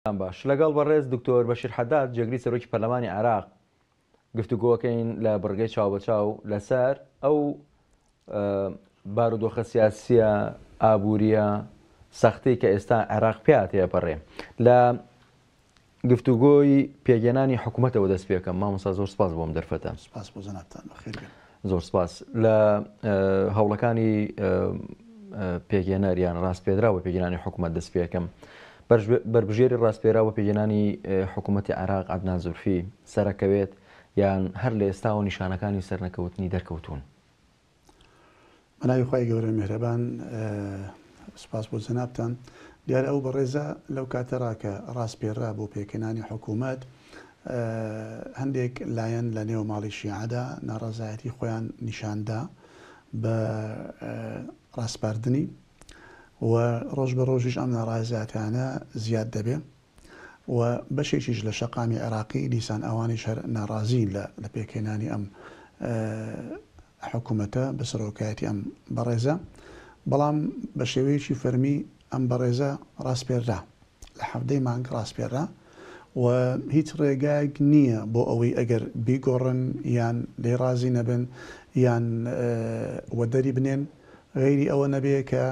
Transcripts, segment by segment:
باش لەگەڵ بەڕێز دکتۆر بەشیر حەداد جێگری سەرۆکی پەرلەمانی عێراق گفتوگۆکەین لە بڕگەی چاوبەچاو لەسەر ئەو بارودۆخە سیاسیە ئابووریە سەختەی کە ئێستا عێراق پێات هەیەپەڕێ لە گفتوگۆی پێگەێنانی حکوومەتەوە دەست پێکەم مامۆستا زۆر سپاس بۆم دەرفەتە. سپاس بۆ جەنابتان بەخێر بێن. زۆر سپاس لە هەوڵەکانی پێگەێنەر یان ڕاستپێدرا بە پێگەێنانی حکوومەت دەست پێکەم. بربژێری ڕاستپێراوە پێگەێنانی حکوومەتی عێراق عەدنان زولفی سەرەکەوێت یان هەر لە ئێستاوە نیشانەکانی سەرنەکەوتنی دەرکەوتوون؟ بەناوی خوای گەورە میهرەبان سپاس بۆ جەنابتان. دیارە ئەو بەڕێزە لەو کاتەڕا کە ڕاستپێرا بۆ پێکەێنانی حکوومەت هەندێک لایەن لە نێو ماڵی شیعەدا ناڕەزایەتی خۆیان نیشاندا بە ڕاستپاردنی و ڕۆژ بە ڕۆژیش ئەم ناڕازایەتیانە زیاد دەبێ و بەشێکیش لە شەقامی عێراقی دیسان ئەوانیش هەر ناڕازین لە پێکەێنانی ئەم حکوومەتە بە سەرۆکایەتی ئەم بەڕێزە، بەڵام بە شێوەیەکی فەرمی ئەم بەڕێزە ڕاستپێرا لە حەفتەی مانگ ڕاستپێرا و هیچ ڕێگایەک نییە بۆ ئەوەی ئەگەر بیگۆڕن یان لێ ڕازی نەبن یان وەدەری بنێن غەیری ئەوە نەبێ کە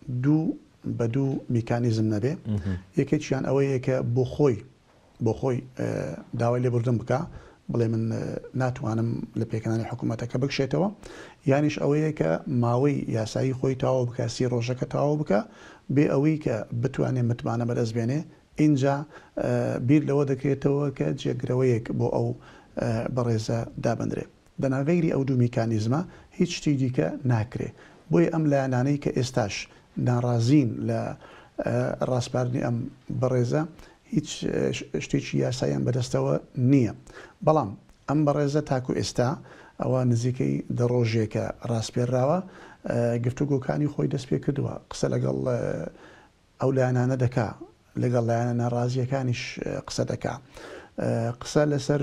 بە دوو میکانیزم نەبێ. یەکێکیان ئەوەیە کە بۆ خۆی داوای لێبوردن بکە بڵێ من ناتوانم لە پێکەنانی حکوومەتەکە بکشێتەوە، یانیش ئەوەیە کە ماوەی یاسایی خۆی تاوا بکە، سی ڕۆژەکە تاوا بکە بێ ئەوەی کە بتوانێت متمانە بەدەست بێنێ. اینجا بیر لەوە دەکرێتەوە کە جێگرەوەیەک بۆ ئەو بەڕێزە دابدرێت. دەنا غەیری ئەو دوو میکانیزمە هیچ شتی دیکە ناکرێ. بۆیە ئەم لایەنانەی کە ئێستاش ناڕازین لە ڕاستپاردنی ئەم بەڕێزە هیچ شتێکی یاساییان بەدەستەوە نییە. بەڵام ئەم بەڕێزە تاکو ئێستا ئەوە نزیکەی دە ڕۆژێکە ڕاستپێراوە گفتوگۆکانی خۆی دەست پێ کردووە، قسە لەگەڵ ئەو لایەنانە دەکا، لەگەڵ لایەنە ناڕازیەکانیش قسە دەکا، قسە لەسەر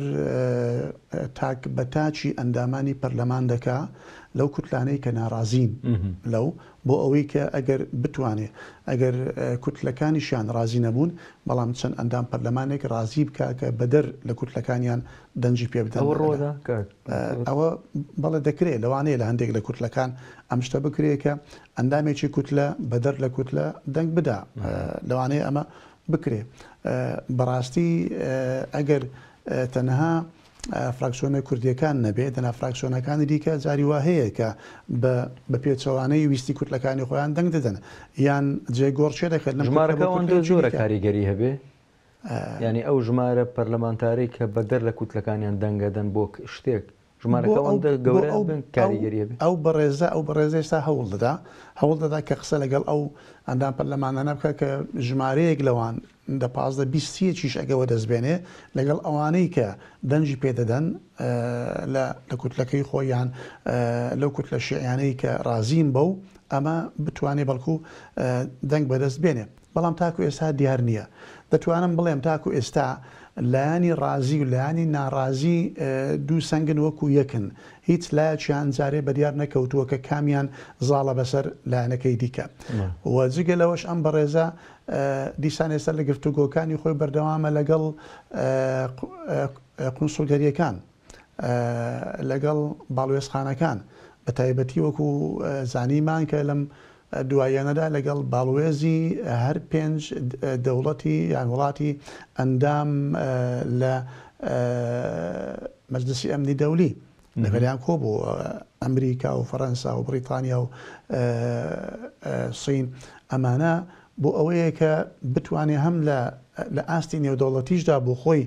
تاک بە تاچی ئەندامانی پەرلەمان دەکا لەو کوتلانەی کە ناڕازین لەو بۆ ئەوەی کە ئەگەر بتوانێ ئەگەر کوتلەکانیشیان ڕازی نەبوون بەڵام چەند ئەندام پەرلەمانێک ڕازی بکە کە بەدەر لە کوتلەکانیان دەنجی پێ بدەن. ئەوە بەڵێ دەکرێت لەوانەیە لە هەندێک لە کوتلەکان ئەم شتە بکرێت کە ئەندامێکی کوتلە بەدەر لە کوتلە دەنگ بدا، لەوانەیە ئەمە بکرێ. بەڕاستی ئەگەر تەنها فراکسیۆنە کوردیەکان نەبێت دەنا فراکسیۆنەکانی دیکە جاری وا هەیە کە بە پێچەوانەی ویستی کوتلەکانی خۆیان دەنگ دەدەن یان جێگۆڕچێ دەکەن. ژمارەکەەوەندە زۆرە کاریگەری هەبێ، ینی ئەو ژمارە پەرلەمانتاری کە بەدەر لە کوتلەکانیان دەنگەدەن بۆ شتێک ژمارەکەەوەندە گەورە کاریگەری هەبێ. ئەو بەڕێزە ئێستا هەوڵ دەدا کە قسە لەگەڵ ئەو ئەندام پەرلەمانانە بکە کە ژمارەیەک لەوان دە 15-20 ئەگەوە دەستبێنێ لەگەڵ ئەوانەی کە دەنجی پێدەدەن لە کوتلەکەی خۆیان لەو کوتلە شیعیانەی کە ڕازین بەو ئەمە بتوانێت بەڵکو دەنگ بەدەست بێنێ. بەڵام تاکو ئێستا دیار نییە. دەتوانم بڵێم تاکو ئێستا لایانی ڕازی و لایانی ناڕازی دوو سنگن وەکو یەکن، هیچ لایەکیان جارێ بەدیار نەکەوتووە کە کامیان زاڵە بەسەر لایەنەکەی دیکە. و جگە لەوەش ئەم بەڕێزە دیسان ئێستا لە گفتوگۆکانی خۆی بەردەوامە لەگەڵ قونسوڵگەریەکان، لەگەڵ باڵوێزخانەکان، بە تایبەتی وەکو زانیمان کە لەم دوایەنەدا لەگەڵ باڵوێزی هەر 5 دەوڵەتی یان وڵاتی ئەندام لە مەجلسی ئەمنی دەولی لەبەریان کۆبوو ئەمریکا و فەڕەنسا و بریتانیا و سین ئەمانە بۆ ئەوەیە کە بتوانێ هەم لە ئاستی نێودەوڵەتیشدا بۆ خۆی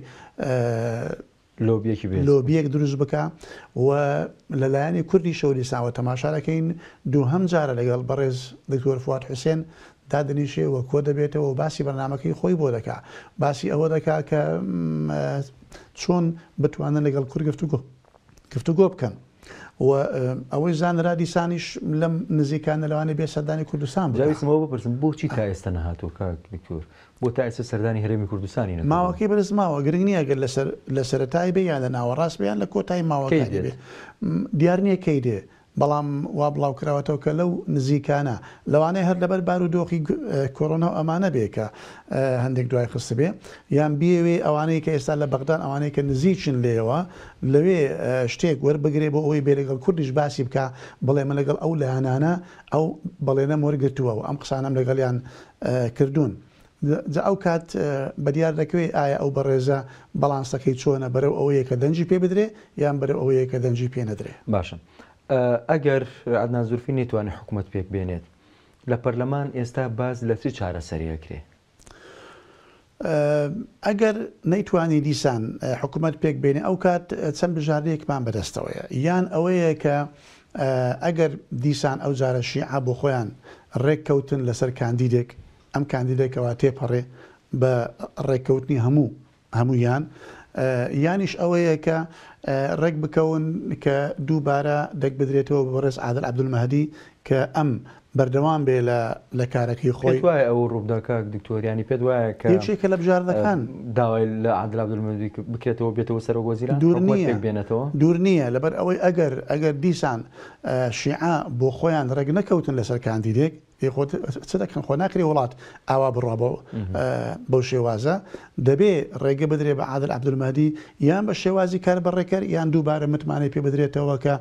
لۆبیەک دروست بکە و لەلایەنی کوردی شەوریساوە تەماشارەکەین دوو هەم جارە لەگەڵ بەڕێز دکتۆر فواد حوسێن دادنیشێ و کۆ دەبێتەوە و باسی بەرنامەکەی خۆی بۆ دەکا، باسی ئەوە دەکا کە چۆن بتوانن لەگەڵ کورد گفتوگۆ بکەن و ئەوەی زانرا دیسانیش لەم نزیکانە لەوانێ بێ سەردانی کوردستان بجاویستمەوە بپرسم بۆچی تا ئێستا نەهاتوە کاک دکتۆر؟ بۆ تا ئێستا سەردانی هەرێمی کوردستانی ماوەکەی بەرز ماوە گرنگ نییە گەر لە سەرەتای بێ یان لە ناوەڕاست بێ یان لە کۆتایی ماوەکانی بێ دیار نییە کەی دێ بەڵام وا بڵاو کراوەتەوە کە لەو نزیکانە لەوانەیە هەر لەبەر بارودۆخی کۆرۆنا و ئەمانە بێ کە هەندێک دوای خست بێ یان بێوێ ئەوانەی کە ئێستا لە بەغدان ئەوانەی کە نزیکن لێەوە لەوێ شتێک وەربگرێ بۆ ئەوەی بێ لەگەڵ کوردیش باسی بکە بڵێ من لەگەڵ ئەو لایەنانە ئەو بەڵێنە وەرگرتووە و ئەم قسانەم لەگەڵیان کردوون. ئەو کات بەدیار دەکەوێت ئایا ئەو بەڕێزە بەڵانسەکەی چۆنە بەرەو ئەوەیە کە دەنجی پێ بدرێ یان بەرەو ئەوەیە کە دەنجی پێ نەدرێ. باشە ئەگەر عەدنان زولفی نێتوانێت حکوومەت پێک بێنێت لە پەرلەمان ئێستا باز لە چ چارەسەریەکرێ؟ ئەگەر نەیتوانی دیسان حکوومەت پێک بێنێ ئەو کات چەند بژاردەیەکمان بەدەستەوەیە یان ئەوەیە کە ئەگەر دیسان ئەو جارە شیعە بۆ خۆیان ڕێککەوتن لەسەر کاندیدێک ئەم کاندیدێکەوە تێپەڕێ بە ڕێککەوتنی هەموویان یانیش ئەوەیە کە ڕێک بکەون کە دووبارە دەک بدرێتەوە بەڕێز عادل عەبدولمەهدی کە ئەم بەردەوام بێ لە کارەکەی خۆی. پێت وایە ئەو ڕووداکە دکتۆریانی پێت وایە کە یەکێکە لە بژاردەکان داوای لە عادل عەبدولمەهدی بکرێتەوە بێتەوە سەرۆک وەزیران بێنێتەوە؟ دوور نییە لەبەر ئەوەی ئەگەر دیسان شیعە بۆ خۆیان ڕێک نەکەوتن لەسەر کاندیدێک چ دەکەن خۆ ناکرێ وڵات ئاوا بڕوا بەو شێوازە دەبێ ڕێگە بدرێ بە عادل عەبدولمەهدی یان بە شێوازی کار بەڕێکەر یان دووبارە متمانەی پێ بدرێتەوە کە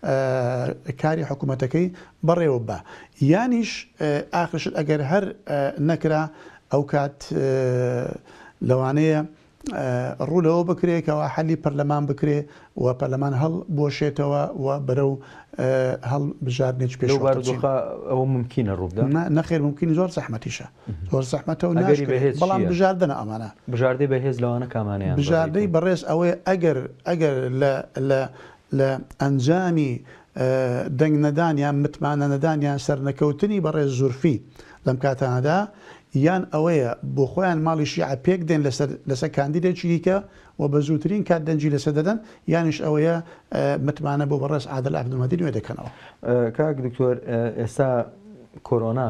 کاری حکوومەتەکەی بەڕێوە بە یانیش ئاخرشت ئەگەر هەر نەکرا ئەو کات لەوانەیە ڕوو لەوە بکرێتەوە حەلی پەرلەمان بکرێ و پەرلەمان هەڵ بۆشێتەوە و بەرەو هەڵ بژاردنێک پێش ئەوە ممکنە ڕوودا نەخێر ممکنی زۆر زەحمەتیشە زۆر زەحمەتە و بەڵام بژاردنە ئەمانە بژاردەی بەهێز لەوانە کامانیان بژاردەی بەڕێز ئەوەیە ئەگەر لە ئەنجامی دەنگ نەدان یان متمانە نەدان یان سەرنەکەوتنی بەڕێز زولفی لەم کاتانەدا یان ئەوەیە بۆ خۆیان ماڵی شیعە پێک دێن لەسەر کاندیدێکی دیکە و بە زووترین کات دەنجی لەسەر دەدەن یانیش ئەوەیە متمانە بۆ بەڕێز عادل عەبدولمەهدی نوێ دەکەنەوە. کاک دکتۆر ئێستا کۆرۆنا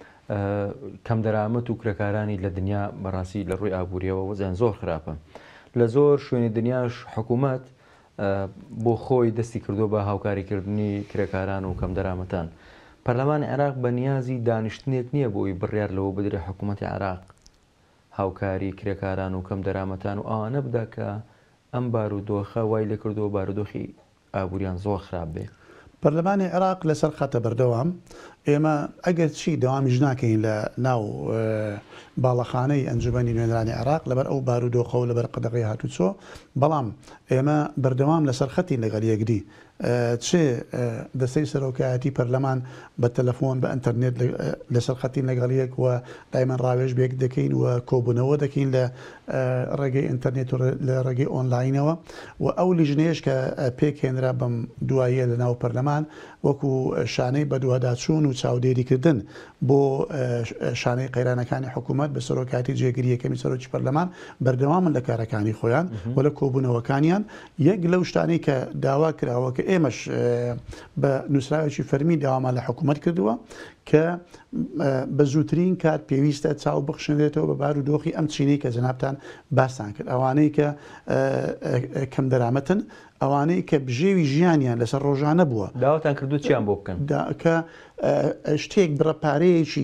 کەم دەرامەت و کرێکارانی لە دنیا بەڕاستی لە ڕووی ئابووریەوە وەزیان زۆر خراپە لە زۆر شوێنی دنیاش حکوومەت بۆ خۆی دەستی کردو بە هاوکاریکردنی کرێکاران و کەم دەرامەتان. پەرلەمانی عێراق بە نیازی دانیشتنێک نییە بۆی بڕیار لەوە بدرێ حکوومەتی عێراق هاوکاری کرێکاران و کەم دەرامەتان و ئەوانە بدا کە ئەم بارودۆخە وای لێ کردەوە بارودۆخی ئابووریان زۆر خراپ بێ. پەرلەمانی عێراق لەسەر خاتە بەردەوام ئێمە ئەگەر چی دەوامیش ناکەین لە ناو باڵەخانەی ئەنجومەنی نوێنەرانی عێراق لەبەر ئەو بارودۆخە و لەبەر قەدەغی هاتوچۆ بەڵام ئێمە بەردەوام لەسەر خەتی لەگەڵ یەکدی چێ دەستەی سەرۆکایەتی پەرلەمان بە تەلەفۆن بە ئینتەرنێت لەسەر خەتین لەگەڵ یەک و دایمەن ڕاوێژ بێک دەکەین و کۆبوونەوە دەکەین لە ڕێگەی ئینتەرنێت و لە ڕێگەی ئۆنلاینەوە و ئەو لیژنەیەش کە پێک هێنرا بەم دواییە لە ناو پەرلەمان وەکو شانەی بەدواداچوون و چاودێریکردن بۆ شانەی قەیرانەکانی حکوومەت بە سەرۆکاتی جێگیری یەکەمی سەرۆکی پەرلەمان بەردەوامن لە کارەکانی خۆیان و لە کۆبوونەوەکانیان یەک لەو شتانەی کە داوا کراوە کە ئێمەش بە نووسراوێکی فەرمی داوامان لە حکوومەت کردووە کە بە زووترین کات پێویستە چاو بخشێنرێتەوە بە بارودۆخی ئەم چینەی کە جەنابتان باسان کرد ئەوانەی کە کەم دەرامەتن ئەوانەی کە بژێوی ژیانیان لەسەر ڕۆژانە بووە داواتان کردو چیان بۆ بکەن کە شتێک بڕە پارەیەکی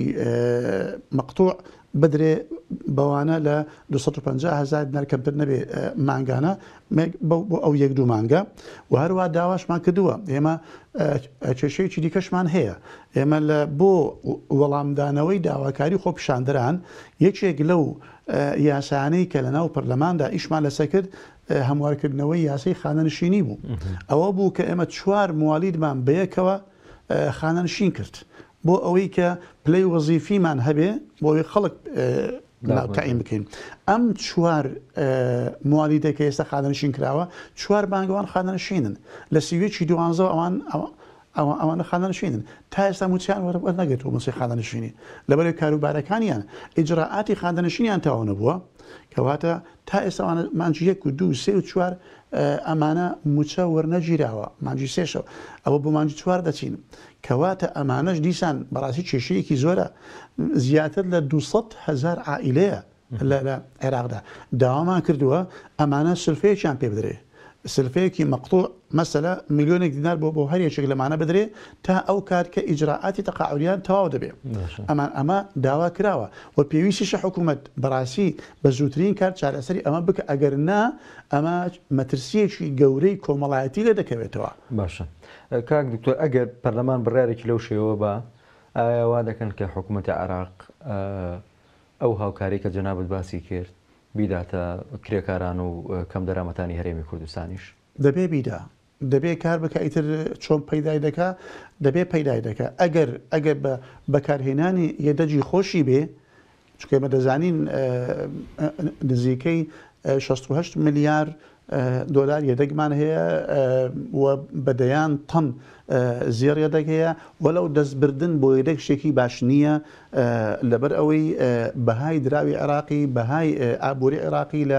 مەقتوع بدرێ بەوانە لە 250,000 دینار کەمتر نەبێ مانگانە بۆ ئەو یەک دوو مانگە و هەروە داواشمان کردووە ئێمە کێشەیەکی دیکەشمان هەیە ئێمە بۆ وەڵامدانەوەی داواکاری خۆپیشاندەران یەکێک لەو یاسانەی کە لە ناو پەرلەماندا ئیشمان لەسەر کرد هەموارکردنەوەی یاسای خانەنشینی بوو ئەوە بوو کە ئێمە 4 موالیدمان بەیەکەوە خانەنشین کرد بۆ ئەوەی کە پلەی وەزیفیمان هەبێ بۆ ئەوەی خەڵک تعیین بکەین ئەم 4 موالیدە کە ئێستا خانەنشین کراوە 4 بانگەوان خانەنشینن لە سیوێکی 12 ئەوانە خانەنشینن تا ئێستا موچیان وەرنەگرێتەوە موسی خانەنشینی لەبەر کاروبارەکانیان ئیجراعاتی خانەنشینیان تاوە نەبووە کەواتە تا ئێستا مانجی 1 و 2 3 و 4 ئەمانە موچە وەرنەگیراوە مانجی 3 ئەوە بۆ مانجی 4 دەچین کەواتە ئەمانەش دیسان بەڕاستی کێشەیەکی زۆرە زیاتر لە 200,000 عائیلەیە لە عێراقدا داوامان کردووە ئەمانە سلفەیەکیان پێ بدرێ سلفەیەکی مەقطوع مەسەلە ملیۆنێک دینار بۆ هەر یەکێک لەمانە بدرێ تا ئەو کات کە ئیجراعاتی تەقاعوریان تەواو دەبێت. ئەمە داوا کراوە و پێویستیشە حکوومەت بەڕاستی بە زووترین کار چارەسەری ئەمە بکە، ئەگەر نا ئەمە مەترسیەکی گەورەی کۆمەڵایەتی لێ دەکەوێتەوە. باشە کاک دکتۆر، ئەگەر پەرلەمان بڕیارێکی لەو شێوە بە ئایا وا دەکەن کە حکوومەتی عێراق ئەو هاوکاری کە جەنابەت باسی کرد بیداتە کرێکاران و کەم دەرامەتانی هەرێمی کوردستانیش؟ دەبێ بیدا، دەبێ کار بکە، ئیتر چۆن پەیدای دەکا دەبێ پەیدای دەکە. ئەگەر بە بەکارهێنانی یەدەجی خۆشی بێ، چونکە ئێمە دەزانین نزیکەی 68 ملیار دۆلار یەدەگمان هەیە و بەدەیان تەن زێڕ یەدەگ هەیە، وەلەو دەستبردن بۆ یەدەگ شتێکی باش نییە لەبەر ئەوەی بەهای دراوی عێراقی، بەهای ئابووری عێراقی لە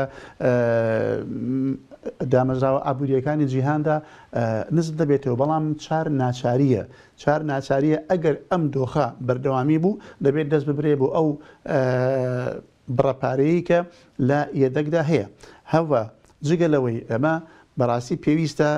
دامەزراوە ئابوووریەکانی جیهاندا نزم دەبێتەوە. بەڵام چار ناچاریە ئەگەر ئەم دۆخە بەردەوامی بوو دەبێت دەست ببرێ بۆ ئەو بڕەپارەیە کە لە یەدەگدا هەیە. هەوە جگەلەوەی ئەمە بەڕاستی پێویستە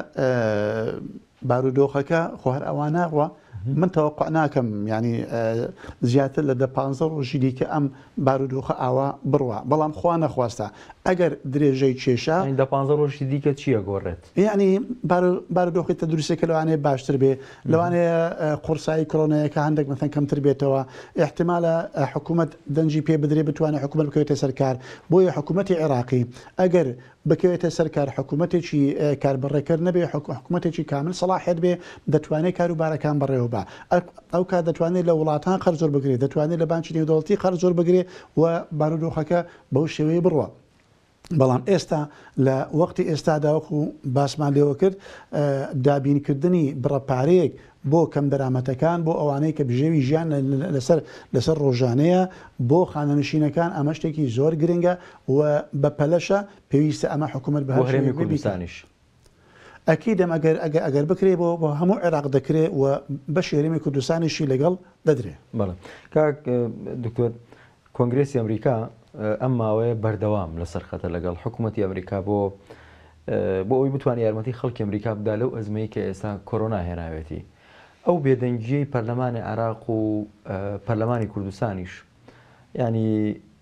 بارودۆخەکە خۆ هەر ئەوان ناڕوە، من تەوەقع ناکەم ینی زیاتر لە 15 ڕۆژی دیکە ئەم بارودۆخە ئاوا بڕوە، بەڵام خوا نەخواستە ئەگەر درێژەی کێشە 15 ڕۆژی دیکە چییە گۆڕێت؟ یعنی بارودۆخی تەندروستیەکە لەوانەیە باشتر بێ، لەوانەیە قورسایی کۆرۆنایەکە هەندێک مەثەن کەمتر بێتەوە، احتیمالە حکوومەت دەنجی پێ بدرێ بتوانێت حکوومەت بکەوێتە سەرکار. بۆیە حکوومەتی عێراقی ئەگەر بکەوێتە سەرکار، حکوومەتێکی کاربڕێکرد نەبێ، حکوومەتێکی کامل سەلاحێت بێ، دەتوانێت کاروبارەکان بڕێوە بە ئەو کات دەتوانێت لە وڵاتان خەرج زۆر بگرێت، دەتوانێت لە بانکی نێودەوڵەتی خەرج زۆر بگرێت و بارودۆخەکە بەو شێوەیە بڕوە. بەڵام ئێستا لە وەختی ئێستادا وەکو باسمان لێوە کرد، دابینکردنی بڕەپارەیەک بۆ کەم دەرامەتەکان، بۆ ئەوانەی کە بژێوی ژیان لەسەر ڕۆژانەیە، بۆ خانەنشینەکان ئەمە شتێکی زۆر گرنگە و بە پەلەشە پێویستە ئەمە حکوومەت بە هەرێمی کوردستانیش ئەکیدەم ئەگەر بکرێ بۆ هەموو عێراق دەکرێت و بە هەرێمی کوردستانیشی لەگەڵ دەدرێت. بەڵێ کاک دکتۆر، کۆنگرێسی ئەمریکا ئەم ماوەیە بەردەوام لەسەر خەتە لەگەڵ حکوومەتی ئەمریکا بۆ ئەوی بتوانێت یارمەتی خەڵکی ئەمریکا بدا لەو ئەزمەی کە ئێستا کۆرۆنا هێناوێتی. ئەو بێدەنگیەی پەرلەمانی عێراق و پەرلەمانی کوردستانیش ینی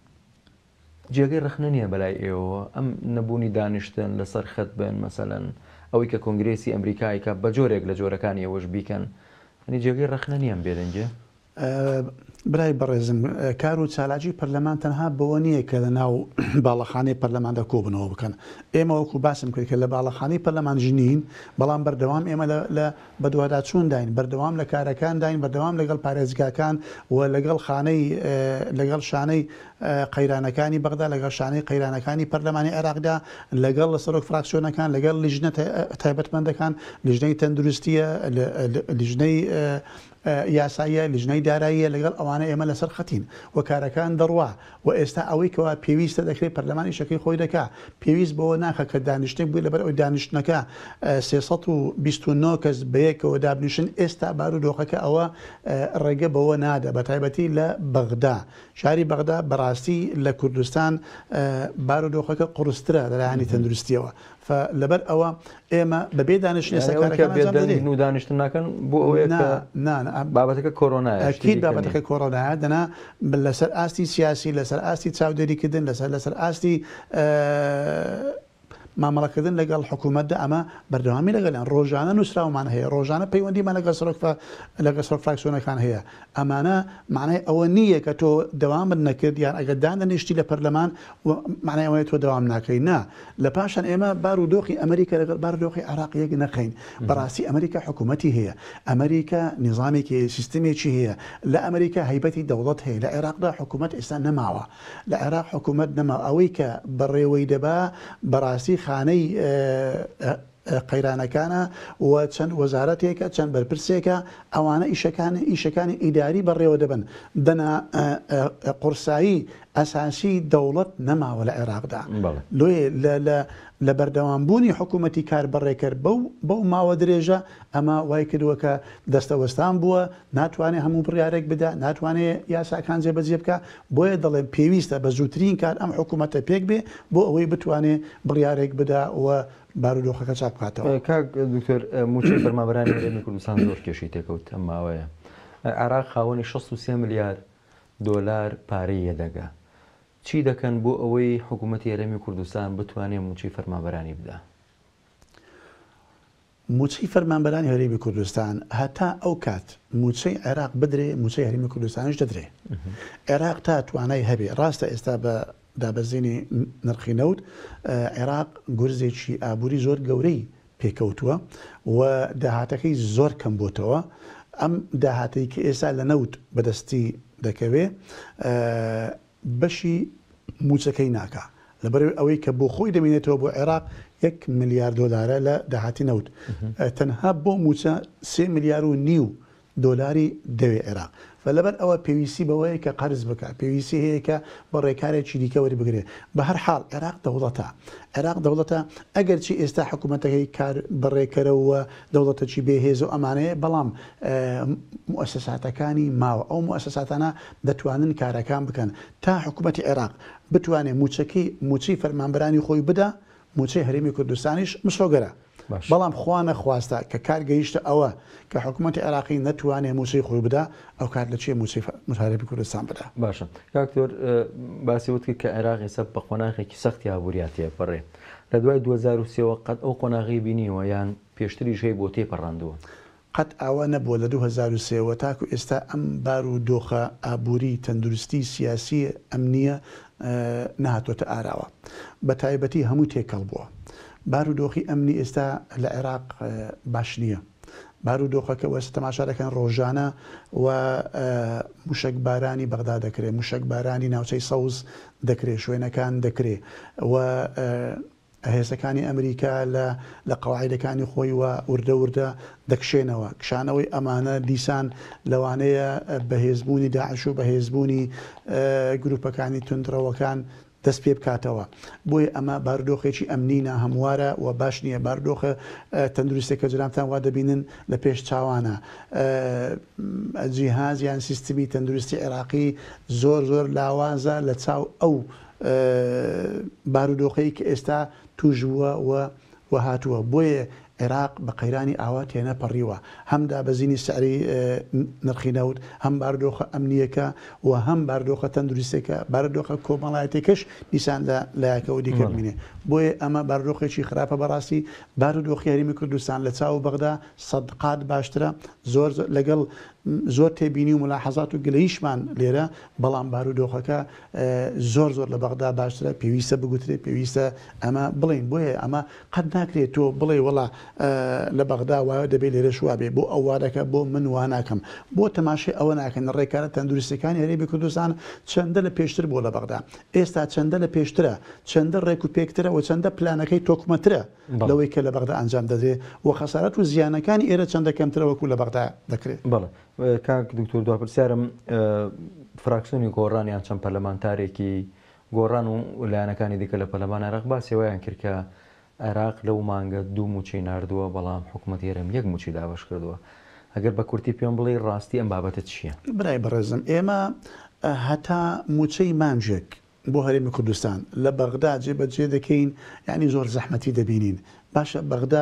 جێگەی ڕخنە نییە بەلای ئێوە، ئەم نەبوونی دانیشتن لەسەر خەت بن مەسەلەن ئەوەی کە کۆنگرێسی ئەمریکایکە بە جۆرێک لە جۆرەکانی ئەوەش بیکەن، ینی جێگەی ڕخنە نییە بێدەنگێ. برای بەڕێزم، کار و چالاکی پەرلەمان تەنها بەوە نییە کە لە ناو باڵەخانەی پەرلەماندا کۆبنەوە بکەن. ئێمە وەکو باسم کرد کە لە باڵەخانەی پەرلەمان ژنین، بەڵام بەردەوام ئێمە لە بەدواداچوون داین، بەردەوام لە کارەکان داین، بەردەوام لەگەڵ پارێزگاکان و لەگەڵ شانەی قەیرانەکانی بەغدا، لەگەڵ شانەی قەیرانەکانی پەرلەمانی عێراقدا، لەگەڵ لە سەرۆک فراکسیۆنەکان، لەگەڵ لیژنە تایبەتمەندەکان، لیژنەی تەندروستیە، لیژنەی یاساییە، لیژنەی داراییە، لەگەڵ ئەوانە ئێمە لەسەر خەتین و کارەکان دەڕوا و ئێستا ئەوەی کەوا پێویستە دەکرێت پەرلەمانی شەکەی خۆی دەکا، پێویست بەوە ناکە کە دانیشتێک بووی لەبەر ئەوی دانیشتنەکە 329 کەس بەیەکەوە دابنیشن. ئێستا بارودۆخەکە ئەوە ڕێگە بەوە نادە، بە تایبەتی لە بەغدا، شاری بەغدا بەڕاستی لە کوردستان بارودۆخەکە قورسترە لەلایەنی تەندروستیەوە. لەبەر ئەوە ئێمە بەبێ دانیشتنی سەرکارەکان و دانیشتن ناکەن بۆ ئەوەیە بابەتەکە کۆرۆنایە، ئەکید بابەتەکە کۆرۆنایە دەنا لەسەر ئاستی سیاسی، لەسەر ئاستی چاودێریکردن، لەسەر ئاستی مامەڵەکردن لەگەڵ حکوومەتدا ئەمە بەردەوامی لەگەڵیان ڕۆژانە نووسراومان هەیە، ڕۆژانە پەیوەندیمان لەگەڵ سەرۆک فراکسیۆنەکان هەیە. ئەمانە معنای ئەوە نییە کە تۆ دەوامت نەکرد یان ئەگەر دانیشتی لە پەرلەمان معنای ئەوەیە تۆ دەوام ناکەی. نا، لە پاشان ئێمە بارودۆخی ئەمریکا لەگەڵ بارودۆخی عێراق یەک نەخەین. بەڕاستی ئەمریکا حکوومەتی هەیە، ئەمریکا نظامێکی سیستمێکی هەیە، لە ئەمریکا هەیبەتی دەوڵەت هەیە، لە عێراقدا حکوومەت ئێستا نەماوە، لە عێراق حکوومەت نەماوە. ئەوەی کە بەڕێوەی دەبا بەڕاستی خانەی قەیرانەکانە و چەند وەزارەتێکە، چەند بەرپرسێکە، ئەوانە ئیشەکانی ئیداری بەڕێوە دەبن. دەنا قورسایی ئەساسی دەوڵەت نەماوە لە عێراقدا. لە بەردەوامبوونی حکوومەتی کاربڕێکرد بەو ماوە درێژە ئەمە وای کردووە کە دەستەوەستان بووە، ناتوانێت هەموو بڕیارێک بدا، ناتوانێت یاساکان جێبەجێ بکە. بۆیە دەڵێن پێویستە بە زووترین کار ئەم حکوومەتە پێک بێ بۆ ئەوەی بتوانێت بڕیارێک بدا و بارودۆخەکە چاک بکاتەوە. کاک دکتۆر موچەی فەرمانبەرانی هەرێمی کوردستان زۆر کێشی تێکەوت ئەم ماوەیە. عێراق خاوەنی 63 ملیار دۆلار پارەی یەدەگا. چی دەکەن بۆ ئەوەی حکوومەتی هەرێمی کوردستان بتوانێت موچەی فەرمانبەرانی بدا؟ موچەی فەرمانبەرانی هەرێمی کوردستان هەتا ئەو کات موچەی عێراق بدرێ موچەی هەرێمی کوردستانش دەدرێ. عێراق تا توانای هەبێ ڕاستە ئێستا بە دابەزینی نرخی نەوت عێراق گورزێکی ئابووری زۆر گەورەی پێکەوتووە و داهاتەکەی زۆر کەم بۆتەوە. ئەم داهاتەی کە ئێستا لە نەوت بەدەستی دەکەوێ بەشی موچەکەی ناکە لەبەر ئەوەی کە بۆ خۆی دەمێنێتەوە بۆ عێراق 1 ملیار دۆلارە لە داهاتی نەوت تەنها بۆ موچە 3 ملیار و نیو دۆلاری دەوێ عێراق. لەبەر ئەوە پێویستی بەوەیە کە قەرز بکە پێویستی هەیە کە بە ڕێکارێکی دیکە وەری بگرێ. بە هەر حاڵ عێراق دەوڵەتە ئەگەر چی ئێستا حکوومەتەکەی کار بەڕێکەرەوە دەوڵەتەکی بێهێز و ئەمانەیە بەڵام موسەساتەکانی ماوە ئەو موسەساتانە دەتوانن کارەکان بکەن تا حکوومەتی عێراق بتوانێت موچەی فەرمانبەرانی خۆی بدا موچەی هەرێمی کوردستانیش مسۆگەرە. بەڵام خوا نەخواستە کە کار گەیشتە ئەوە کە حکوومەتی عێراقی نەتوانێت موچەی خۆی بدا ئەو کار لە چێ موچەی هەرێمی کوردستان بدا. باشە کاکتۆر باسی وت کە عێراقی سەر بە قۆناغێکی سەختی ئابووریاتیە پەڕێ لە دوای 2023 قەت ئەو قۆناغی بینیوە یان پێشتریش هەیە بۆ تێپەڕاندووە؟ قەت ئاوا نەبووە لە 2023 تاکو ئێستا ئەم بار و دۆخە ئابووری تەندروستی سیاسی ئەمنیە نهاتۆتە ئاراوە بە تایبەتی هەموو تێکەڵ بووە. بار و دۆخی ئەمنی ئێستا لە عێراق باش نییە. بار و دۆخەکە وەستا تەماشا دەکەن ڕۆژانە و موشک بارانی بەغدا دەکرێت موشک بارانی ناوچەی سەوز دەکرێت شوێنەکان دەکرێت و هێزەکانی ئەمریکا لە قەواعیدەکانی خۆی و وردە دەکشێنەوە. کشانەوەی ئەمانە دیسان لەوانەیە بەهێزبوونی داعش و بەهێزبوونی گروپەکانی تونندڕەوەکان دەست پێ بکاتەوە. بۆیە ئەمە باردۆخێکی ئەمنینە هەموارە و باش نییە. باردۆخە تەندروستێکە جرامتان وا دەبینن لە پێش چاوانە. جیهاز یان سیستمی تەندروستی عێراقی زۆر لاوازە لە چاو ئەو بارودۆخەی کە ئێستا توش بووە و هاتووە. بۆیە عێراق بە قەیرانی ئاوا تێنەپەڕیوە هەم دابەزینی سعری نرخی نەوت هەم باردۆخە ئەمنیەکە و هەم باردۆخە تەندروستێکە باردۆخە کۆمەڵایەتێکش دیسان لە لایەکەەوە دیکە ببینێ. بۆیە ئەمە باردۆخێکی خراپە بەڕاستی. بارودۆخی هەرێمی کوردستان لە چاو بەغدا سەدقات باشترە زۆر لەگەڵ زۆر تێبینی و ملاحەزات و گلەیشمان لێرە بەڵام بارودۆخەکە زۆر لە بەغدا باشترە. پێویستە بگوترێت پێویستە ئەمە بڵین. بۆیە ئەمە قەت ناکرێت تۆ بڵێ وڵا لە بەغدا وایە دەبێت لێرە شوابێ بۆ ئەووارەکە بۆ من واناکەم بۆ تەماشای ئەوە ناکەن ڕێکارە تەندروستەکانی هەرێمی کوردستان چەندە لە پێشتر بۆ لە بەغدا ئێستا چەندە لە پێشترە چەندە ڕێک و پێکترە و چەندە پلانەکەی تۆکمەترە لەوەی کە لە بەغدا ئەنجام دەدرێت و خەسارەت و زیانەکانی ئێرە چەندە کەمترە وەکو لە بەغدا دەکرێت. بەڵێ کاک دکتۆر دوپرسیارم فراکسیۆنی گۆڕانیان چەند پەرلەمانتارێکی گۆڕان و لایەنەکانی دیکە لە پەرلەمان عێراق باسیەوەیان کرد کە عێراق لەو مانگە 2 موچەی ناردووە بەڵام حکوومەتی هەرێم 1 موچی داواش کردووە. ئەگەر بە کورتی پێم بڵێ ڕاستی ئەم بابەتە چییە؟ برای بەڕێزم ئێمە هەتا موچەی مانجێک بۆ هەرێمی کوردستان لە بەغدا جێبەجێ دەکەین یعنی زۆر زەحمەتی دەبینین. باشە بەغدا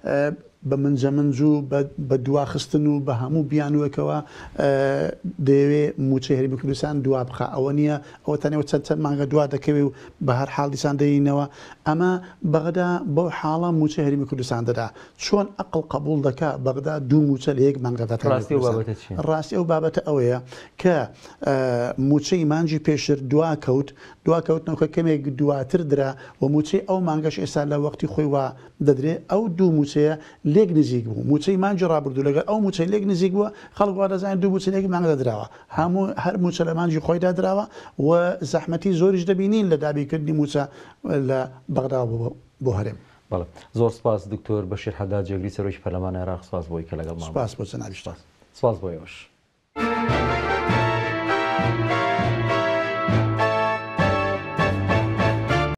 بە منجەمنج و بە دواخستن و بە هەموو بیانوەکەوە دەیەوێ موچەی هەرێمی کوردستان دوا بخە. ئەوە نییە ئەوە تەنێوە چەند مانگە دوا دەکەوێ و بە هەر حاڵ دیسان دەینەوە. ئەمە بەغدا بەو حاڵە موچەی هەرێمی کوردستان دەدا. چۆن ئەقڵ قبول دەکا بەغدا 2 موچە لە 1 مانگەدا. ڕاستی ئەو بابەتە ئەوەیە کە موچەی مانجی پێشتر دواکەوتنەوەکە کەمێک دواتر درا و موچەی ئەو مانگەش ئێستا لە وەختی خۆی وا دەدرێت. ئەو 2 موچەیە لێک نزیک بوو. موچەی مانجی ڕابردوو لەگەر ئەو موچەی لێک نزیک بووە خەڵک وا دەزانێت 2 موچە لێک مانگە دەدراوە. هەموو هەر موچە لە مانجی خۆیدا دراوە و زەحمەتی زۆریش دەبینین لە دابیکردنی موچە لە بەغدا بۆ هەرێم. بەڵێ زۆر سپاس دکتۆر بەشیر حەداد جێگری سەرۆکی پەرلەمانی عێراق سپاس بۆی کە لەگەڵمان. سپاس بۆ جەنابی. سپاس بۆ ئێوەش.